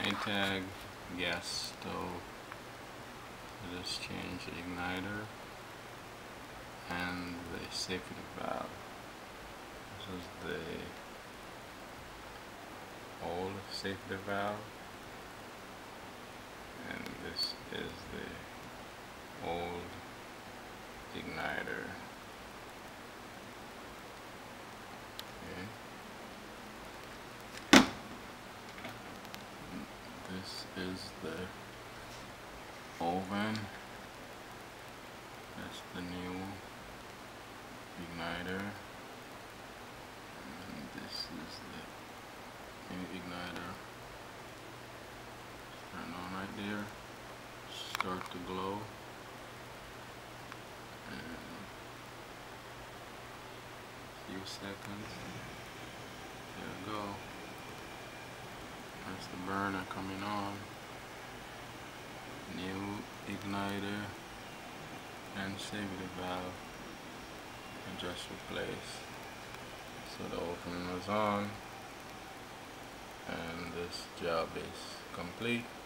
Maytag gas stove. I just changed the igniter and the safety valve. This is the old safety valve, and this is the old igniter. Okay. This is the oven. That's the new igniter. And this is the new igniter. Turn on right there. Start to glow. And a few seconds. There we go. That's the burner coming on. New igniter and safety valve I just replaced. So the oven was on, and this job is complete.